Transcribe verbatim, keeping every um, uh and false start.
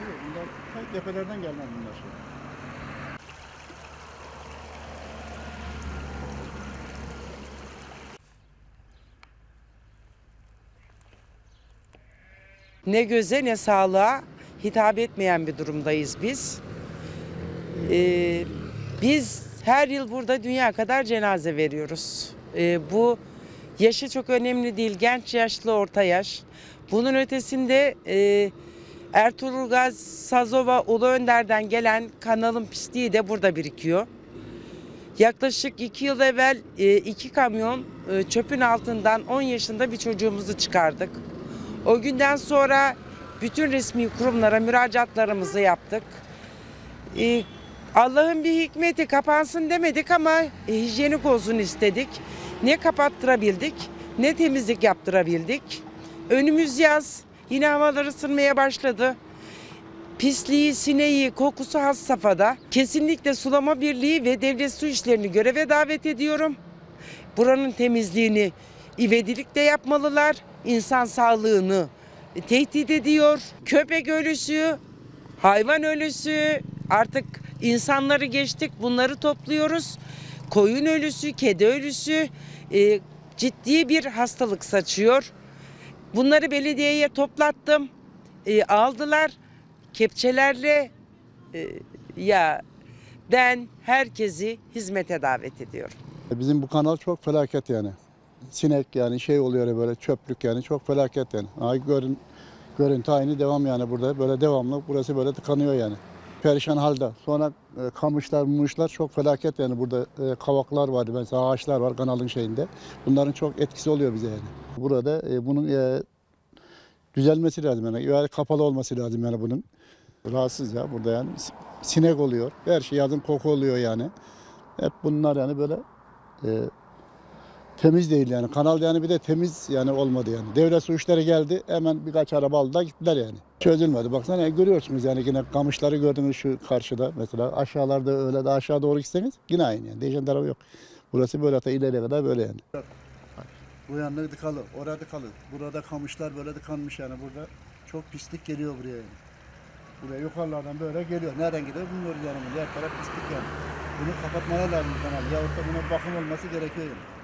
Yok, bunlar ta tepelerden gelmez bunlar şey. Ne göze ne sağlığa hitap etmeyen bir durumdayız biz. Ee, Biz her yıl burada dünya kadar cenaze veriyoruz. Ee, bu yaşı çok önemli değil. Genç, yaşlı, orta yaş. Bunun ötesinde e, Ertuğrul Gazi Sazova Ulu Önder'den gelen kanalın pisliği de burada birikiyor. Yaklaşık iki yıl evvel e, iki kamyon e, çöpün altından on yaşında bir çocuğumuzu çıkardık. O günden sonra bütün resmi kurumlara müracaatlarımızı yaptık. E, Allah'ın bir hikmeti, kapansın demedik ama e, hijyenik olsun istedik. Ne kapattırabildik ne temizlik yaptırabildik. Önümüz yaz, yine havalar ısınmaya başladı. Pisliği, sineği, kokusu has safhada. Kesinlikle Sulama Birliği ve Devlet Su İşleri'ni göreve davet ediyorum. Buranın temizliğini ivedilikle yapmalılar. İnsan sağlığını tehdit ediyor. Köpek ölüsü, hayvan ölüsü, artık insanları geçtik, bunları topluyoruz. Koyun ölüsü, kedi ölüsü e, ciddi bir hastalık saçıyor. Bunları belediyeye toplattım. E, aldılar kepçelerle. e, Ya ben herkesi hizmete davet ediyorum. Bizim bu kanal çok felaket yani. Sinek yani şey oluyor ya böyle çöplük yani çok felaket yani. Ay görün, görüntü aynı devam yani burada böyle devamlı burası böyle tıkanıyor yani. Perişan halde. Sonra e, kamışlar, muşlar çok felaket yani burada e, kavaklar var mesela ağaçlar var kanalın şeyinde. Bunların çok etkisi oluyor bize yani. Burada e, bunun e, düzelmesi lazım yani. Yani kapalı olması lazım yani bunun. Rahatsız ya burada yani. Sinek oluyor. Her şey yazın koku oluyor yani. Hep bunlar yani böyle e, temiz değil yani. Kanal yani bir de temiz yani olmadı yani. Devlet su işleri geldi hemen birkaç araba aldılar gittiler yani. Çözülmedi. Baksana yani görüyorsunuz yani yine kamışları gördünüz şu karşıda mesela. Aşağılarda öyle de aşağı doğru gitseniz yine aynı yani. Değişen tarafı yok. Burası böyle ta ileriye kadar böyle yani. Bu yanları tıkalı, orada tıkalı. Burada kamışlar böyle tıkanmış yani burada. Çok pislik geliyor buraya yani. Buraya yukarılardan böyle geliyor. Nereden gidiyor bilmiyoruz yani. Her taraf pislik yani. Bunu kapatmalar lazım kanal. Yahut da buna bakım olması gerekiyor yani.